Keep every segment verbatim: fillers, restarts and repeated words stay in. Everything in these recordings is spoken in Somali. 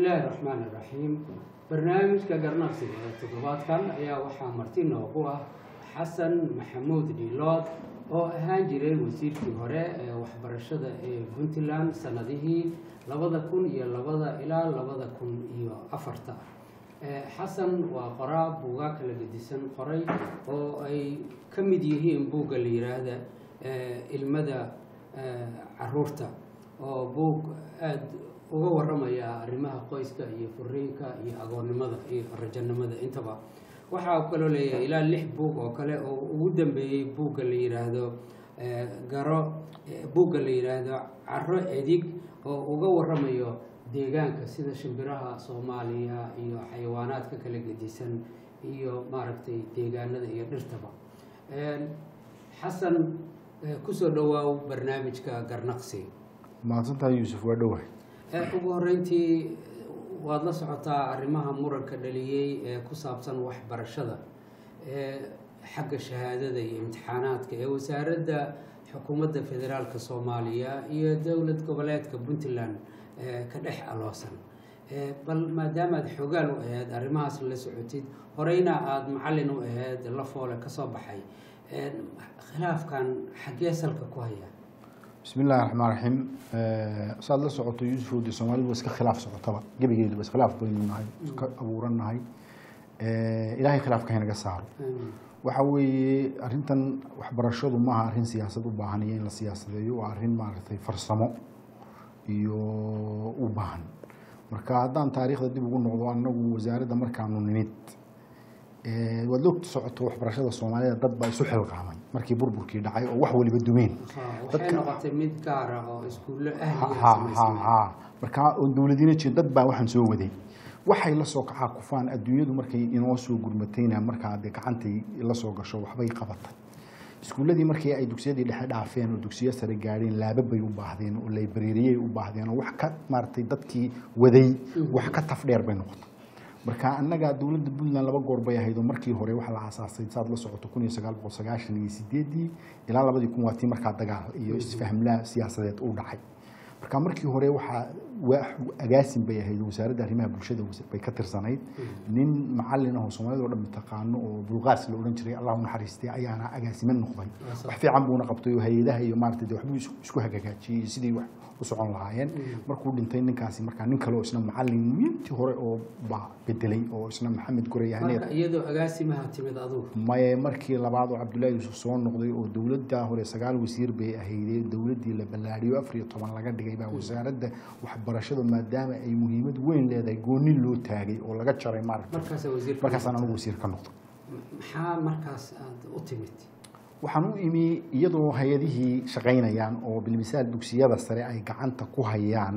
الله الرحمن الرحيم برنامج كجرناقسي تطبيقات كان يا وحى مارتين وقوة حسن محمود ديلود oo ahaan jiray wasiirkii hore ee waxbarashada ee Puntland sanadihii labada kun iyo labada ilaa labada kun iyo afarta xasan waa qoraa buugaag kala gedisan qoray oo ay ka mid yihiin buugga la yiraahdo ilmada caruurta oo buug aad uga waramaya arrimaha qoyska iyo furiinka iyo agoonnimada iyo rajanimada intaba waxa uu kala leeyahay ilaa lix buug oo kale oo ugu dambeeyay buugga la yiraahdo garo buugga la yiraahdo carro edig oo uga waramayo deegaanka sida shimbiraha Soomaaliya iyo xayawaanaadka kala gedisan iyo maaragtay deegaanada iyo dhirtaba een xasan ku soo dhawaaw barnaamijka garnaqsi maanta Yuusuf waa dhawahay ee ugu horeyntii waad la socotaa arrimaha muranka dhaliyay ee ku saabsan waxbarashada ee xagga shahaadada iyo imtixaanaadka ee wasaaradda xukuumadda federaalka Soomaaliya iyo dawlad goboleedka Puntland ee ka dhex aloosan ee bal maadaama aad xogaal u ahayd arrimahaas la socotid horeyna aad macallin u ahayd la foole ka soo baxay ee khilaafkan xagee salka ku haya بسم الله الرحمن الرحيم صار له صعوبة يوسف ودي الصومالي بس كخلاف صعوبة طبعا جيب جيد بس خلاف بيننا هاي أبورنا هاي إلهي خلاف كهنا قصار وحوي أرنتن وحبرشود وما أرين سياسة وباهنيين للسياسة دي وأرين معرفة فرصمو يو وباهن مركادان تاريخ دي بيقول نوع أنه وزارة مركانو نيت ودلوك صعوبة وحبرشود الصومالية ضد بيسوح القامين markii burburkii dhacay oo wax waliba dumeen dadka noqotay mid gaar ah oo iskuul ahliya ha ha marka dawladina jin dad baa waxan soo waday waxay la soo kaca kufaan adduunyadu markay inoo soo gurmatayna marka ay gacantay la soo gasho waxbay qabatay iskuuladii markii ay dugsiyadii dhexe dhaafeen oo dugsiyo sare gaareen laabab bay u baahdeen oo library u baahdeen oo wax ka maartay dadkii waday wax ka tafdheer bay noqotay marka annaga dawladda Puntland laba goor bay ahayd markii hore waxa la aasaasay saad la socoto kun iyo sagaal boqol sagaashan iyo sideed ilaa labadii kun waatii marka dagaal iyo isfaham la siyaasadeed u dhacay marka markii hore waxa agaasin bay ahayd wasaaradda arrimaha bulshada bay ka tirsanayd nin macallin ah oo Soomaaliyeed oo dhan taqaano oo Bulgaars la oran jiray Allahu naxariistay ayaana agaasiman noqday wax fiican buu qabtay oo hay'adaha iyo maartay waxbu isku hagaajiyay sidii wax u socon lahaayeen markuu dhintay ninkaasi marka nin kale oo isna macallimiintii hore oo ba bedelay oo isna Maxamed Gurayahane iyadoo agaasimaha timid aduu may markii labaad oo Cabdullaahi Yuusuf soo noqday oo dawladda hore sagaal wasiir bay ahayd dawladdii la balaariyo afar iyo toban laga dhigay baa wasaaradda waxbarashada maadaama ay muhiimad weyn leedahay gooni loo taagay oo laga jaray maartay markaas wasiir markaas aan wasiir ka noqday maxaa markaas aad u timid waxaan u imi iyadoo hay'adihii shaqeynayaan oo bilmisaal dugsiyada sare ay gacanta ku hayaan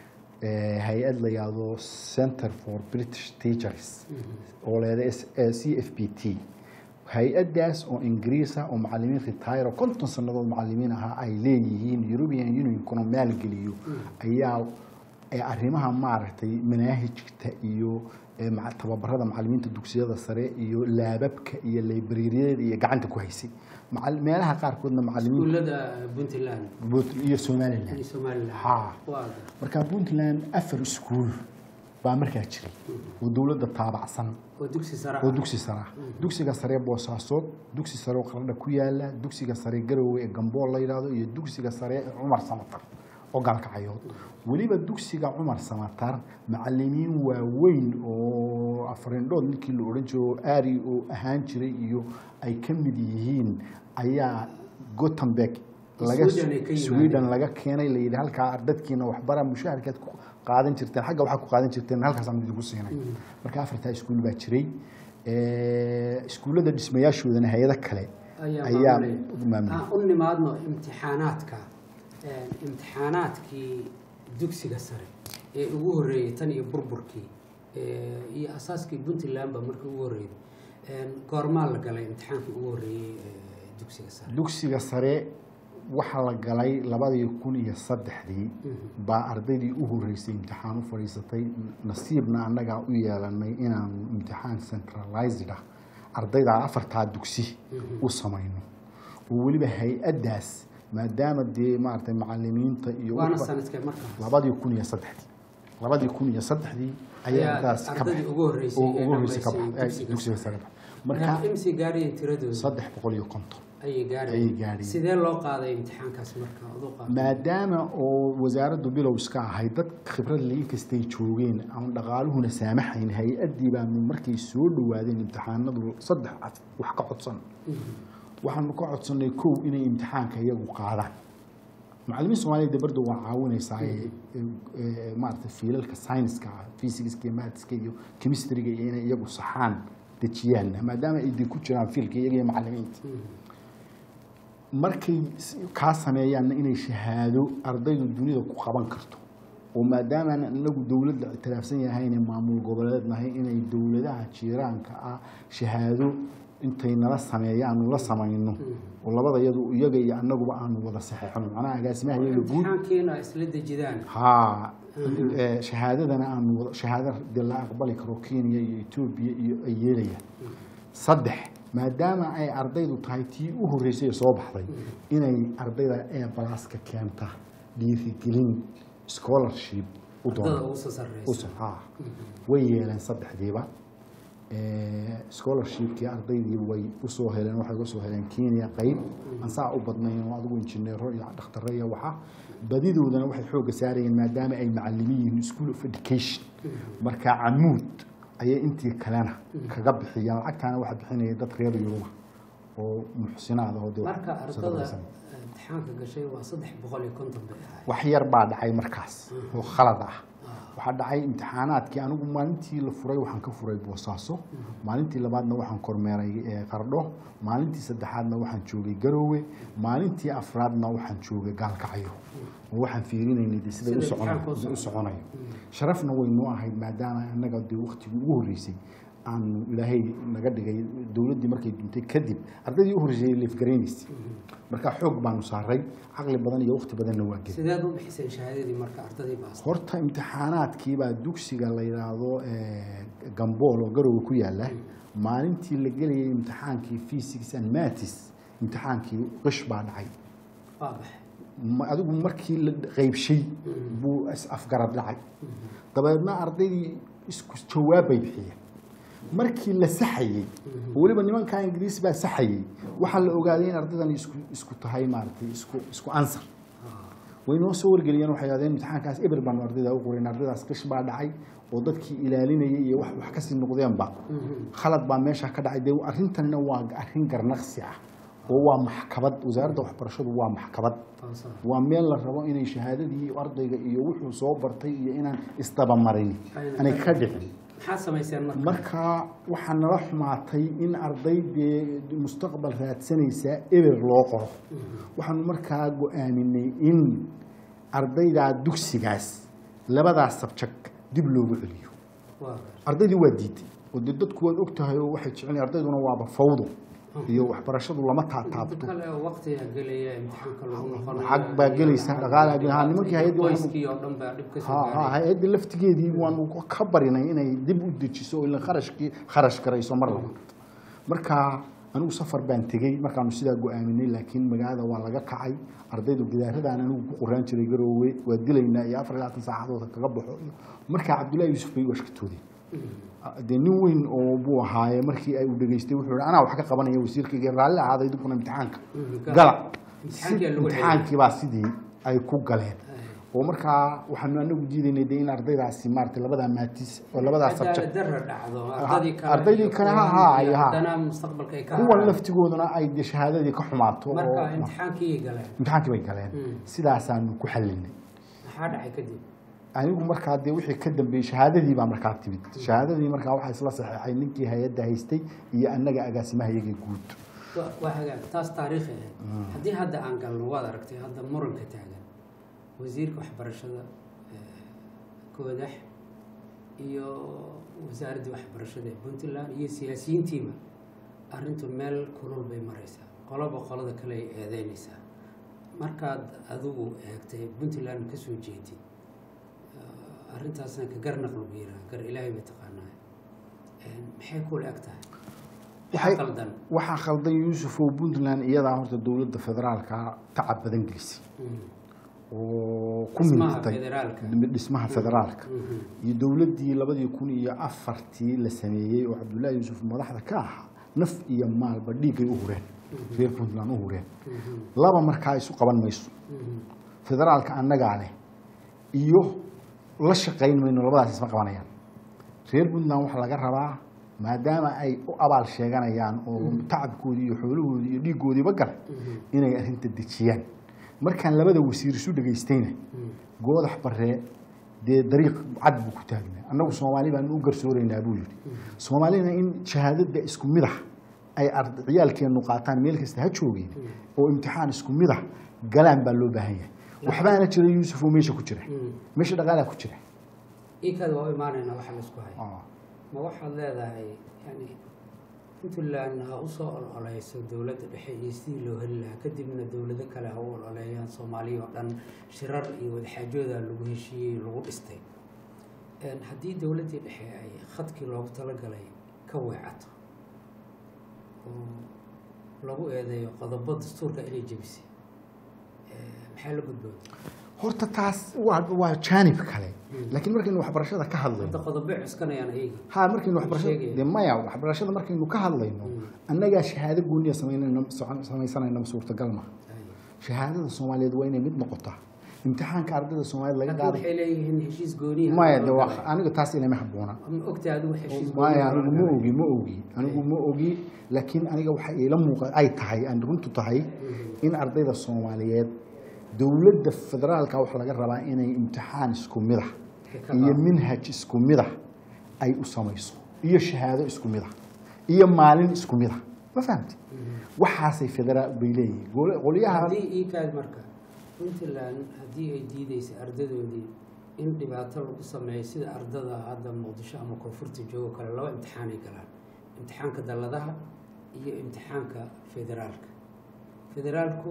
ee hay'ad la yiraahdo Center for British Teachers oo leedahay C F P T hay'adaas oo Ingiriis ah oo macallimiin retire konton sanadood macallimiin ah ay leeyihiin European Union kuna maalgeliyo ayaa ee arrimaha maaragtay manahijta iyo tababarada macallimiinta dugsiyada sare iyo laababka iyo library-yada iyo gacanta ku haysay meelaha qaar koodna macallimiin iskuulada Puntland iyo Soomaaliland iyo Soomaaliland ha marka Puntland afar iskuul baa markaa jiray oo dawladda taabacsan oo dugsi sare oo dugsi sare dugsiga sare Boosaaso dugsi sare oo Qaladha ku yaala dugsiga sare Garowe ee Gambool la yiraahdo iyo dugsiga sare Umar Samatar oo galkacayood waliba dugsiga Umar Samatar macallimiin waaweyn oo afrindhood ninkii la oran jiray aari oo ahaan jiray iyo ay ka mid yihiin ayaa Gothenburg laga Sweden laga keenay la yiraahdo halka ardadkiina waxbara mushaharkeed ku qaadan jirteen xagga waxa ku qaadan jirteen halkaas aan idinku siinay marka afarta iskuul baa jiray ee iskuulada dhismayaashoodana hay'ado kale ayaa maamulay u nimaadno imtixaanaadka imtixaanaadkii dugsiga sare ee ugu horeeyay tan iyo burburkii ee iyo asaaskii Puntland ba markii ugu horeeyay een goorma la galay imtixaankii ugu horeeyay dugsiga sare dugsiga sare waxa la galay labadii kun iyo saddex baa ardaydii u horeysay imtixaan u fariisatay nasiibna annaga u yeelanay inaan imtixaan centralized ah ardayda afarta dugsi u sameeyno oo waliba hay'adaas maadaama dee maartay macallimiinta iyo waana sanadkii markaa labadii kun iyo saddex labadii kun iyo saddexdii ayaa ardaas ka baxay ugu horeysay ugu horeysay ka baxay dugsiga sare marka imsi gaariyay tiradooda saddex boqol iyo konton ay gaariyay sidee loo qaaday imtixaankaas marka ugu qaaday maadaama oo wasaaraddu bilow iska ahay dad khibrad leh inkastay joogeen aan dhaqaaluhuna saamaxayn hay-adii baa markay soo dhawaadeen imtixaanadu saddex wax ka codsan waxaanu ka codsanay kow inay imtixaanka iyagu qaadaan macallimiin Soomaaliyeed bardo waa caawinaysaa ee maarta fiilalka science-ka physics-ka maths-ka iyo chemistry-ga inay iyagu saxaan dajiyaan maadaama ay ku jiraan fiilka iyaga macallimiinta markay ka sameeyaan inay shahaado ardaydu dunida ku qaban karto oo maadaama anagu dawladda ictiraafsan yahay in maamul goboleednahay inay dawladaha jiiraanka ah shahaado intay nala sameeyaan la sameeyno oo labada iyadu iyaga iyo anaguba aanu wada saxeexno macnaha agaasimaha iyaga guud imtixaankiina isla dajidaan ha shahaadadana aanu shahaadada la aqbali karo Kenya iyo Ethiopia iyo ay yeelayaan saddex maadaama ay ardaydu tahay tii u horeysay soo baxday inay ardayda ee balaaska keenta dhiirigelin scholarship u doonto u saxa way yeelan saddexdiiba ee scholarship-kii ardaydii way u soo heleen waxay u soo heleen Kenya qayb aan saa u badnayn oo adigu injineero iyo dhaqtarro iyo waxa badidoodana waxay xoog saarayeen maadaama ay macallimiin school of education marka camuud ayay intii kalena kaga bixiyaan lacagtana waxa bixinaya dad reer Yurub oo muxsinaada oo marka ardada imtixaanka gashay waa saddex boqol iyo konton bay ahayd wax yar baa dhacay markaas oo khalad ah waxa dhacay imtixaanaadkii anigu maalintii la furay waxaan ka furay Boosaaso maalintii labaadna waxaan kormeeray Qardho maalintii saddexaadna waxaan joogay Garowe maalintii afraadna waxaan joogay Gaalkacyo waxaan fiirinaynay sida u soconayo u soconayo sharafna way noo ahayd maadaama anaga dii waqtigii ugu horeysay aan ilaahay naga dhigay dawladdii markay duntay kadib ardaydii u horeysay leef gareenis marka xoog baan u saaray aqli badan iyo waqti badanna waa gelin sideed u bixisay shahaadadii marka ardaydii baas horta imtixaanaadkii baa dugsiga la yiraahdo ee Gambool oo Garowe ku yaala maalintii la galay imtixaankii physics and maths imtixaankii qish baa dhacay waabax adigu markii la qaybshay buu afgarad dhacay dabeedna ardaydii isku jawaab ay bixiyeen markii la saxayay waliba nimanka Ingiriis baa saxayay waxa la ogaaday in ardaydan isku isku tahay maartay isku isku answer way noo soo wargeliyeen waxay yiraahdeen imtixaankaas eber baan ardayda u qoreen ardaydaas qish baa dhacay oo dadkii ilaalinayay iyo wax wax ka sii noqdeenba khalad baa meesha ka dhacay deew arrintanna waa arrin garnaqsi ah oo waa maxkamad wasaaradda waxbarashadu waa maxkamad waa meel la rabo inay shahaadadii ardayga iyo wuxuu soo bartay iyo inaan isdabamarin anay ka dhicin marka waxaan nala xumaatay in ardaydii mustaqbal raadsanaysa eber loo qoro waxaan markaa go'aaminay in ardayda dugsigaas labadaas subject dib loogu celiyo ardaydii waa diiday oo dadku way og tahay oo waxay jecel ardayduna waaba fawdo iyo waxbarashadu lama taataabto waqtiga galaya imtixaanka lagu noqonayo xaq baa galaysa dhaqaalaha galaysa nimankii hay'adda waxay oo dhan baa dib ka soo gaaray ha hay'adda laftigeedii waan ka barinay inay dib u dejiso ilaa kharashkii kharash karayso mar labaad marka anigu safar baan tagay markaanu sidaa go'aaminay laakiin magaalada waa laga kacay ardaydu gidaaradan anigu ku qoraan jiray Garowe waa dilaynaa iyo afar iyo labaatan saacadood kaga baxo marka Cabdullaahi Yuusuf bay washkatoodeen nin weyn oo buu ahaayay markii ay u dhageystay wuxuu anaa wax ka qabanaya wasiirkayga raalli ahaaday dibkuna imtixaanka gala imtixaankii baa sidii ay ku galeen oo markaa waxaanu anagu diidaynay in ardaydaasi maartay labada maatis oo labada subject ardaydii kale ha ha mustaqbalka ka kuwa laftigooduna ay shahaadadii ka xumaato marka imtixaankii galeen imtixaankii bay galeen sidaasaan ku xalinay maxaa dhacay kadib anigu markaa de wixii ka dambeeyay shahaadadii baa markaa timid shahaadadii markaa waxa isla saxeexay ninkii hay'adda haystay iyo annaga agaasimaha iyaga guud waa hagaag taas taariikhi ah hadii hadda aan galno waad aragtay hadda muranka taagan wasiirka waxbarashada koodax iyo wasaaradda waxbarashada Puntland iyo siyaasiyiintiiba arrintu meel kulul bay maraysaa qoloba qolada kale ay eedeynaysaa markaad adigu eegtay Puntland ka soo jeedid arrintaasna ka garnaq lagu yiraahdo gar ilaahay ba taqaanaa maxay ku leegtahay waxay qaldan waxa qaldan Yuusuf oo Puntland iyada horta dawladda federaalka tacab badan gelisay oo ku dhismaha miltay federaalka dhismaha federaalka iyo dowladdii labadii kun iyo afartii la sameeyey oo Cabdullaahi Yuusuf madaxda ka ahaa naf iyo maalba dhiigay u hureen reer Puntland u hureen laba markaa isu qaban mayso federaalka annagaa leh iyo la shaqayn mayno labadaas isma qabanayaan reer Puntland waxa laga rabaa maadaama ay u abaal sheeganayaan oo tacabkoodii iyo xoolahoodii iyo dhiigoodiiba galay inay arrinta dejiyaan markaan labada wasiir isu dhageystayna goodax barre dee dariiq cad buu ku taagnaa annagu Soomaali baan u garsooraynaa buu yiri Soomaalina in shahaadada isku mid ah ay ardayaalkeenu qaataan meel kasta ha joogeen oo imtixaan isku mid ah galaan baa loo baahan yahay waxbaana jira Yuusuf oo meesha ku jira meesha dhaqaalaha ku jira ikada waa imaanayna waxa la isku hayo ma waxaad leedahay yani Puntland ha u soo ololeyso dowladda dhexe iyo sidii loo heli lahaa kadibna dowlado kale ha u ololeeyaan Soomaaliya oo dhan shirar iyo wadaxaajooda lagu heshiiyey lagu dhistay haddii dowladdii dhexe ay khadkii loogu talagalay ka weecato oo lagu eedeeyo qodobo dastuurka inay jebisay maxaa la gudboon horta taas waa waa jaanib kale laakiin markaynu waxbarashada ka hadlayno qodobo cuskanayaan ayaga ha markaynu waxbarashada maya waxbarashada markaynu ka hadlayno annaga shahaado gooniya sameynayna samaysanayna suurtagal ma shahaadada Soomaaliyeed waa inay mid noqotaa imtixaanka ardayda Soomaaliyeed laga qaado waxay leeyihiin heshiis gooniya maya de wax aniga taas inay ma haboona ogtaa adigu heshiis gooniya maya anigu ma ogi ma ogi anigu ma ogi laakiin aniga waxa ila muuqata ay tahay aan runtu tahay in ardayda Soomaaliyeed dowladda federaalka waxa laga rabaa inay imtixaan isku mid ah iyo manhaj isku mid ah ay u samayso iyo shahaado isku mid ah iyo maalin isku mid ah ma fahamti waxaasay federaal bay qoliyaha hadii ii kaad marka Puntland hadii ay diidayso ardadoodii in dhibaato lagu sameeyo sida ardada hadda Muqdisho ama Koonfurta joogo kale laba imtixaan ay galaan imtixaanka daladaha iyo imtixaanka federaalka federaalku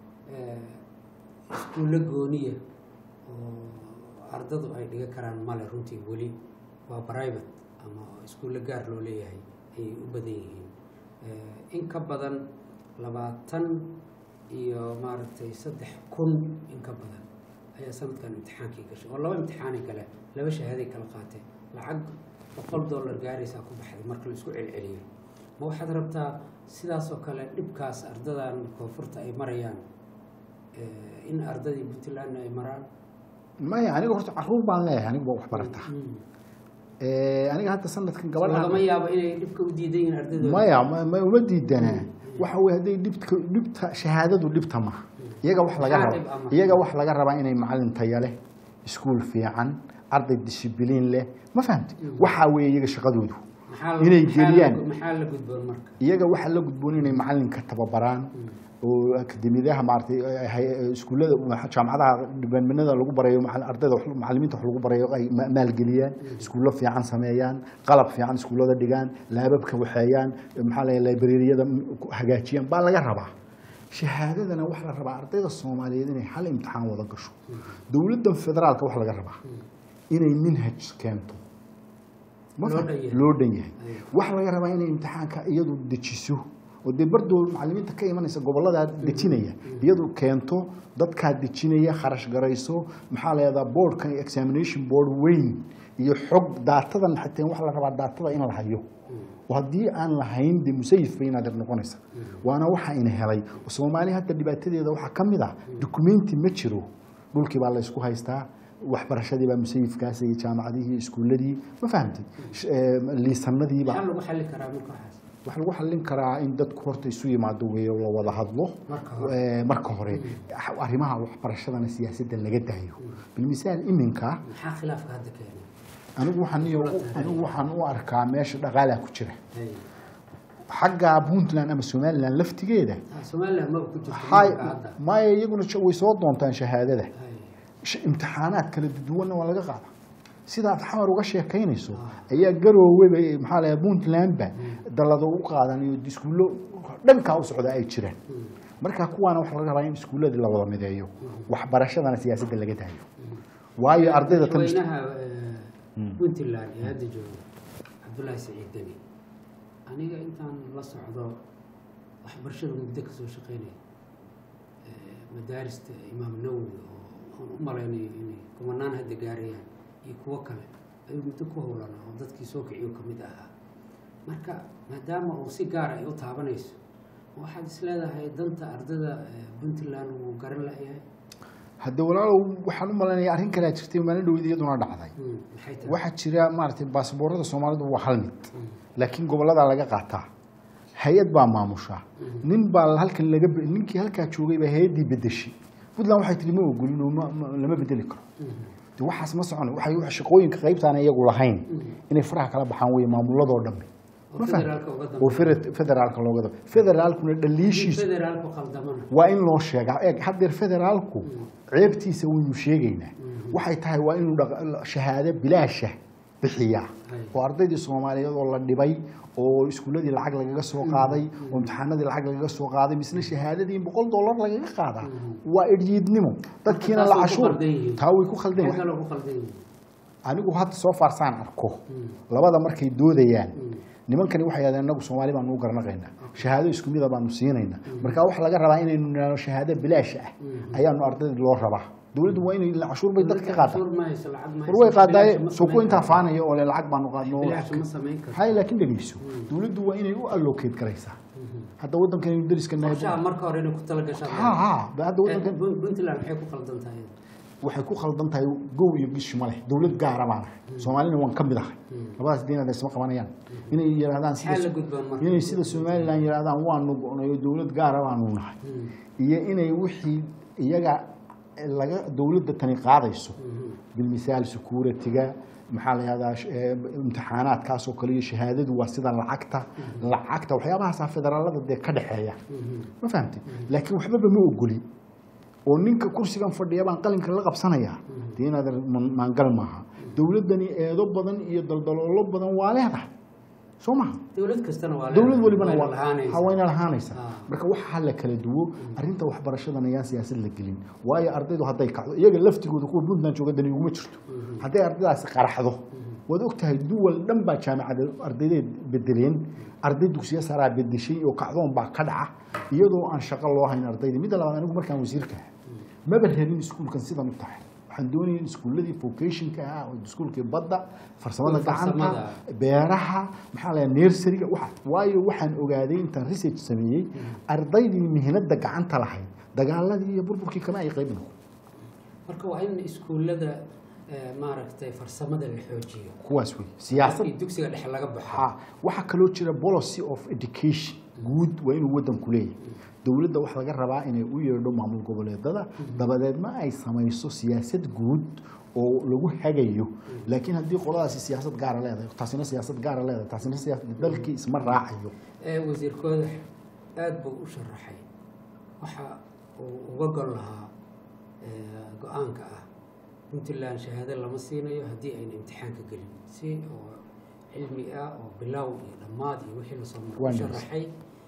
iskuulla gooniya oo ardadu ay dhiga karaan male runtii weli waa private ama iskuulla gaar loo leeyahay ay u badan yihiin in ka badan labaatan iyo maaragtay saddex kun in ka badan ayaa sanadkan imtixaankii gashay oo laba imtixaanay kale laba shahaaday kala qaatay lacag boqol dollar gaaraysaa ku baxday marka la isku celceliyo ma waxaad rabtaa sidaas oo kale dhibkaas ardadan koonfurta ay marayaan in ardadii Puntland ay maraan maya aniga horta caruur baan leeyahay aniga wax barata ee aniga hadda sanadkan gabadha lama yaabo inay dhibka u diidayeen ardayda maya ma uma diidana waxa way haday dhibka dhibta shahaadadu dhibta ma iyaga wax laga rabo iyaga wax laga rabaa inay macallin tayo leh iskuul fiican arday discipline leh ma fahamti waxa way iyaga shaqadoodu inay geliyaan maxaa la gudboon marka iyaga waxa la gudboon inay macallinka tababaraan oo akademiyadaha maartay iskuulada jaamacadaha dhibaanada lagu barayo ardayda macallimiinta wax lagu barayo ay maalgeliyaan iskuulo fiican sameeyaan qalab fiican iskuulada dhigaan laababka waxeeyaan maxaa la librariyada hagaajiyaan baa laga rabaa shahaadadana waxa la rabaa ardayda Soomaaliyeed inay hal imtixaan wada gasho dawladda federaalka waxa laga rabaa inay manhaj keento loo dhan yahay waxa laga rabaa inay imtixaanka iyadu dejiso oo de bardo macallimiinta ka imanaysa gobolada dejinaya iyadu keento dadka dejinaya kharash garayso maxaa la yiraahdaa boardka examination board weyn iyo xog daatadan xataa waxa la rabaa daatada in la hayo wadii aan lahayn de musayif bayna dar noqonaysa waana waxa in helay Soomaaliya hadda dhibaatadeeda waxa kamid ah documenti ma jiro dhulkii baa la isku haystaa waxbarashadii baa musayifkaas iyo jaamacadihii iskuuladii ma fahamtay liisanadii baa lagu xalin karaa markaas wax lagu xalin karaa in dadku horta isu yimaado weeyo la wada hadlo marka hore arrimaha waxbarashadana siyaasadda laga daayo bil misaal iminka maxaa khilaafka hadda keenay anigu waxaan iyo anigu waxaan u arkaa meesha dhaqaalaha ku jira xagga Puntland ama Somaliland laftigeeda Somaliland ma ku jirto ma iyaguna way soo doontaan shahaadada imtixaanaad kala duwan oo laga qaado sida xamar uga sheekaynayso ayaa garoowe maxaa la Puntland ba dalada u qaadanayo iskuulo dhanka u socda ay jiraan marka kuwaana wax laga rabaa in iskuulada la wada mideeyo waxbarashadana siyaasadda laga daayo waayo ardayda tan Puntland hadda joogo Cabdullaahi Saciid Deni aniga intaan la socdo waxbarashada muddo ka soo shaqeynay madaarista Imaam Nawawi umaleynay inay kumanaan hadda gaarayaan iyo kuwo kale ayuu muddo ku howlanaa oo dadkii soo kiciyo ka mid ahaa marka maadaama uu si gaar ay u taabanayso waxaad is leedahay danta ardada Puntland uu garan lahayahay hadda walaalow waxaan u maleynayaa arrin kale jirtay maalin dhow iyaduna dhacday waxa jira maartay baasaboorada Soomaalidu waa hal mid laakiin gobolada laga qaataa hay'ad baa maamusha nin baa halkan laga ninkii halka joogay baa hay'adii bedeshay Puntland waxay tiri ma ogolin oo lama bedeli karo waxaas ma socon waxay wax shaqooyinka qaybtaan iyagu lahayn inay faraha kala baxaan way maamuladoo dhan oo federaalka looga dabo federaalkuna dhaliishiisu federaalku qaldamana waa in loo sheegaa eeg hadeer federaalku ceebtiisa wuu sheegaynaa waxay tahay waa inuu shahaado bilaasha bixiyaa oo ardaydii Soomaaliyeed oo la dhibay oo iskuuladii lacag lagaga soo qaaday oo imtixaanadii lacag lagaga soo qaaday misna shahaadadii boqol dollar lagaga qaadaa waa idjiidnimo dadkiina la cashuur taa way ku khaldan anigu hadda soo faarsaan arko labada markay doodayaan nimankani waxay yiraahdeen anagu Soomaali baan u garnaqaynaa shahaado isku mid ah baan u siinayna marka wax laga rabaa inaynu nalo shahaado bilaash ah ayaanu ardayda loo rabaa dawladdu waa inay cashuur bay dadka qaadaa way qaaday suuq inta faanayo oo lacag baan u qaadno hay laakiin dhageyso dawladdu waa inay u allocate garaysaa hadda wadankan inuu dariska nahay marka hore inuu ku tala gashaa ha ha hadda wadankan Puntland waxay ku qaldan tahay waxay ku khaldan tahay goow iyo gish ma leh dawlad gaar ah Soomaalina waan ka mid ahay labadaas diinada isma qabanayaan inay yiraahdaan sida inay sida Soomaaliland yiraahdaan waan noqonayo dawlad gaar ah baan u nahay iyo inay wixii iyaga laga dawladda tani qaadayso bil misaal security-ga maxaa la yiraahdaa imtixaanaadkaas oo kaliya shahaadadu waa sida lacagta lacagta waxyaabaha federaalada de ka dhaxeeya ma fahamtay laakiin waxba ma ogoli oo ninka kursigan fadhiya baan qalinka la qabsanaya diinada maangal maaha dawladani eedo badan iyo daldaloolo badan waa leedahay Soma dawlad kastana waa dawlad walibana waa hawayna lahaanaysa marka waxa la kala duwo arinta waxbarashada ayaan siyaasad la gelin waayo ardaydu haday kacdo iyaga laftigooda kuwa Puntland jooga dani ugu jirto haday ardaydaas qaraxdo wad ogtahay duwal dhan baa jaamacada ardayda bedeleen arday dugsiga sare bedeshay oo kacdoon baa ka dhaca iyadoo aan shaqo loo hayn ardayda mid labaad anigu markaan wasiirka ma barheelin iskuulkan sidan u tahay waxaan doonayaa iskuuladii vocationka ah oo iskuulkii badda farsamada gacanta beeraha maxaa la nursery waxa waayo waxaan ogaaday intaan research sameeyay ardaydii mihnada gacanta lahayd dagaaladii iyo burburkii kama ay qayb noqon marka waa in iskuulada maaragtay farsamada la xoojiyo kuwaas way siyaasadda dugsiga dhexe laga baxo waxa kale oo jira policy of education guud waa inuu wadanku leeyahay dawladda wax laga rabaa inay u yeedho maamul goboleedada dabadeed ma ay samayso siyaasad guud oo lagu hagayo laakiin haddii qoladaasi siyaasad gaar ah leedahay taasina siyaasad gaar ah leedahay taasina siyaasad dalkii isma raacayo ee wasiirkooda aad buu u sharaxay waxa uu uga gol lahaa go'aanka ah Puntland shahaado lama siinayo haddii ayna imtixaanka gelin si oo cilmi ah oo bilow iyo dhamaad iyo wixii la soo maray sharaxay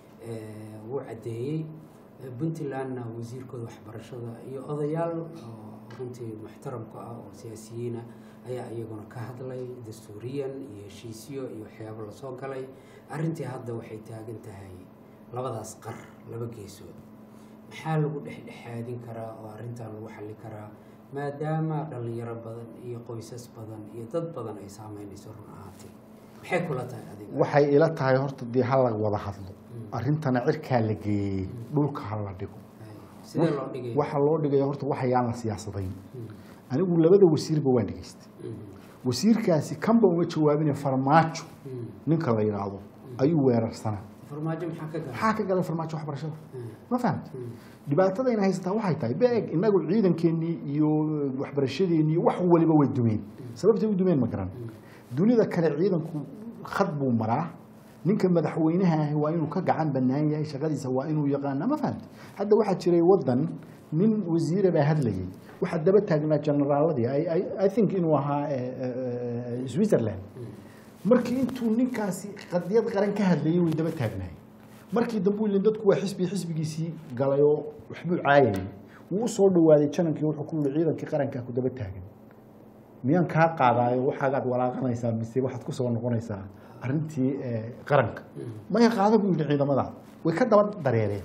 ee uu cadeeyay Puntlandna wasiirkooda waxbarashada iyo odayaal runtii muxtaramka ah oo siyaasiyiin ayaa iyaguna ka hadlay dastuuriyan iyo heshiisyo iyo waxyaabo la soo galay arrintii hadda waxay taagan tahay labadaas qar laba geesood maxaa lagu dhexdhexaadin karaa oo arrintan lagu xalli karaa maadaama dhalinyaro badan iyo qoysas badan iyo dad badan ay saameynayso run ahaantii maxay kula tahay adiga waxay ila tahay horta dii hal la wada hadlo arrintana cirka la geeyay dhulka hal la dhigo sida loo dhigay waxa loo dhigay horta waxa yaan la siyaasadayn anigu labada wasiirba waan dhigaystay wasiirkaasi kanba uma jawaabin farmaajo ninka la yiraahdo ayuu weerarsana farmaajo maxaa ka galay maxaa ka galay farmaajo waxbarashada ma fahamta dhibaatada in haysta waxay tahay beeg inagu ciidankeennii iyo waxbarashadeennii wax waliba way dumeen sababtay u dumeen ma garan dunida kale ciidanku khad buu maraa ninka madaxweynaha ah waa inuu ka gacan banaan yahay shaqadiisa waa inuu yaqaan ma fahamta hadda waxa jiray wadan nin wasiir baa hadlayay waxa daba taagnaa generaaladii i i think inuu ahaa Switzerland markii intuu ninkaasi qadiyad qaran ka hadlayay way daba taagnaa markii dambu ilaa dadku waa xisbi xisbigiisii galay oo waxbuu caayay wuu soo dhawaaday janankii wuxuu ku yiri ciidankii qaranka ku daba taagan miyaan ka qaadayo waxaad walaaqanaysaa mise waxaad ku soo noqonaysaa arrintii qaranka ma yaqaado buu yiri ciidamada way ka daba dareereen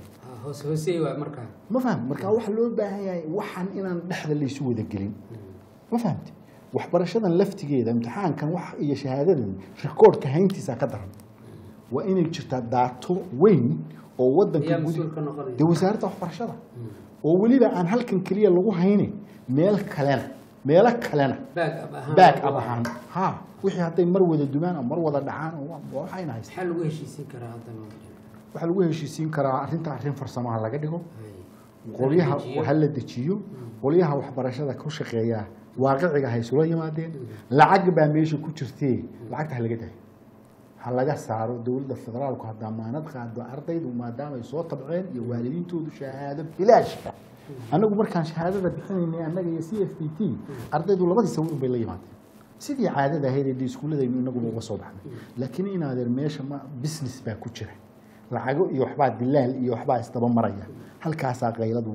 hoos hoosay waa markaa ma faham markaa waxa loo baahan yahay waxaan inaan dhexda la isu wada gelin ma fahamtay waxbarashadan laftigeeda imtixaankan wax iyo shahaadadan rikoodhka hayntiisa ka daran waa inay jirtaa daato weyn oo wadanka guud wasaaradda waxbarashada oo weliba aan halkan kaliya lagu haynin meel kalena meelo kalena baag ab ahaan ha wixii hadday mar wada dumaan ama mar wada dhacaan waxayna haysaa xal lagu heshiisiin karaa hadda waxa lagu heshiisiin karaa arrinta arrin farsamaha laga dhigo qolyaha waxa la dejiyo qolyaha waxbarashada ku shaqeeya waaqiciga hay soo yimaadeen lacag baa meesha ku jirtay lacagta laga dahay ha laga saaro dawladda federaalku hadda maanad qaado ardaydu maadaama ay soo tabceen iyo waalidiintoodu shahaado bilaash anagu markaan shahaadada bixinaynay anaga iyo C F P T ardaydu labadii sawir bay la yimaadeen sidii caadada ahayd ee iskuuladaynu inagu uga soo baxnay laakiin in adeer meesha ma business baa ku jira lacago iyo waxba dilaal iyo waxba isdaba maraya halkaas qayladu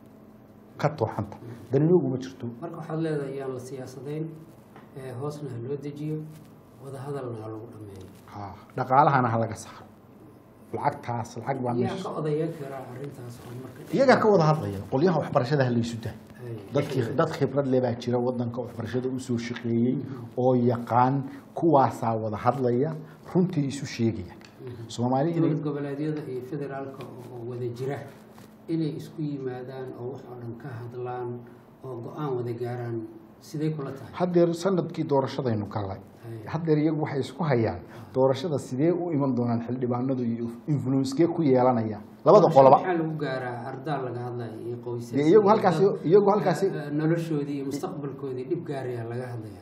ka tooxanta danigu ma jirto marka waxaad leedahay yaan la siyaasadeyn ee hoosna loo dejiyo wada hadalna lagu dhameeyo ha dhaqaalahana ha laga saaro lacagtaas lacag baa meesha ka odayan kara arintaas oo marka iyaga ka wada hadlaya qolyaha waxbarashada la isu daa dadkii dad khibrad leh baa jira wadanka waxbarashada u soo shaqeeyay oo yaqaan kuwaasa wada hadlaya runtii isu sheegaya Soomaaliya inay goboleedyada iyo federaalka oo wada jira inay isku yimaadaan oo wax oo dhan ka hadlaan oo go'aan wada gaaraan sidee kula tahay hadeer sanadkii doorashadaynu galay hadeer iyagu waxay isku hayaan doorashada sidee u iman doonaan xildhibaanadu iyo influence ku yeelanaya labada qolaba waxa lagu gaaraa ardaa laga hadlayo iyo qoysaska iyagu halkaas iyagu halkaas noloshoodii iyo mustaqbalkoodii dib gaaraya laga hadlaya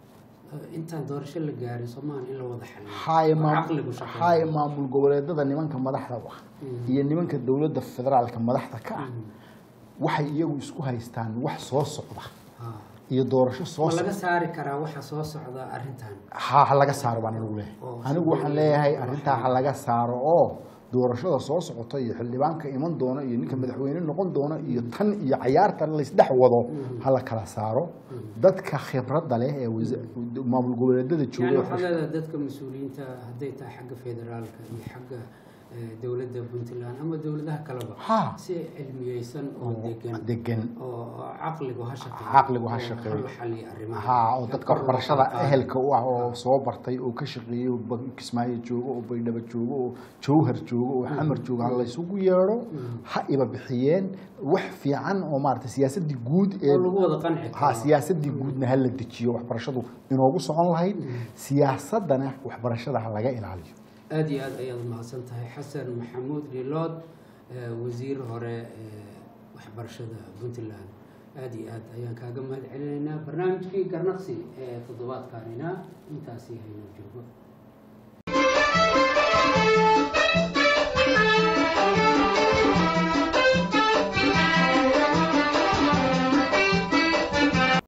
inta doorasho la gaaray Soomaaliya in la wada xalliyo hay maamul goboleedada nimanka madaxda ah iyo nimanka dawladda federaalka madaxda ka ah waxay iyagu isku haystaan wax soo socda iyo doorasho soo socda laga saari karaa waxa soo socda arintan ha laga saaro baan ugu leeyahay anigu waxaan leeyahay arinta ha laga saaro oo doorashada soo socota iyo xildhibaanka iman doona iyo ninka madaxweyne noqon doona iyo tan iyo ciyaarta la isdhex wado hala kala saaro dadka khibradda leh ee maamul goboleedada jooga waxa dadka mas'uuliyiinta haday tahay xagga federaalka iyo xagga dawladda Puntland ama dawladaha kaleba si cilmiyeysan oo degan degan oo aqligu ha shaqeeyo aqligu ha shaqeeyo ha oo dadka waxbarashada ehelka u ah oo soo bartay oo ka shaqeeyo Kismaayo joogo oo Baydhabo joogo oo Jowhar joogo oo Xamar joogo la isugu yeero ha iba bixiyeen wax fiican oo maartay siyaasadii guud ee lagu wada qanci ha siyaasadii guudna hal la dejiyo waxbarashadu inoogu socon lahayd siyaasadana waxbarashada laga ilaaliyo aad iyo aad ayaad mahadsantahay xasan maxamuud dhilood wasiir hore waxbarashada Puntland aad iyo aad ayaan kaaga mahad celinaynaa barnaamijkii garnaqsi ee toddobaadkanina intaasi hayno joogo